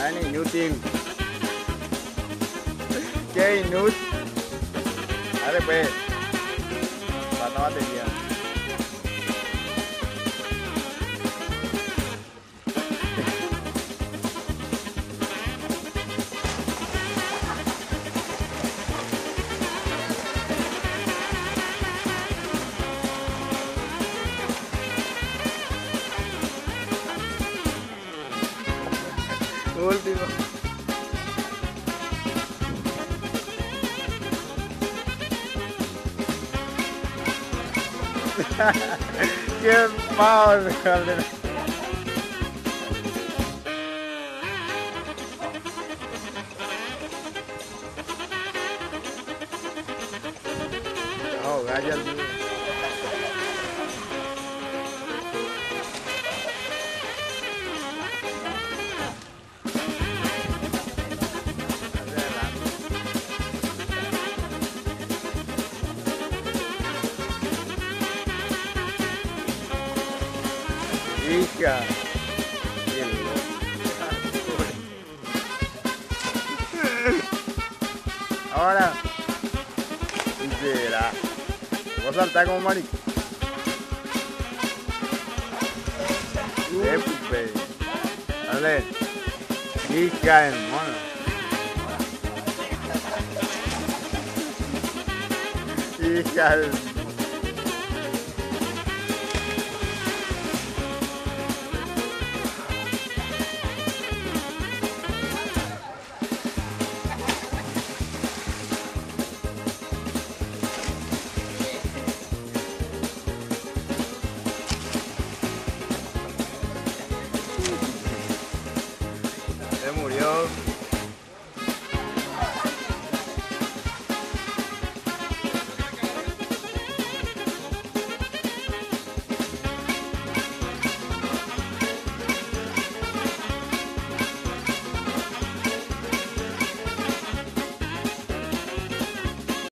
Tan inútil. Qué inútil. Dale pues. Falta batería. Último. Qué pavo, Calderón. Oh, gallo al día. Hija. Bien loco. Ahora. Será. Voy a saltar como marico. Dale. Hija del mono. Hija del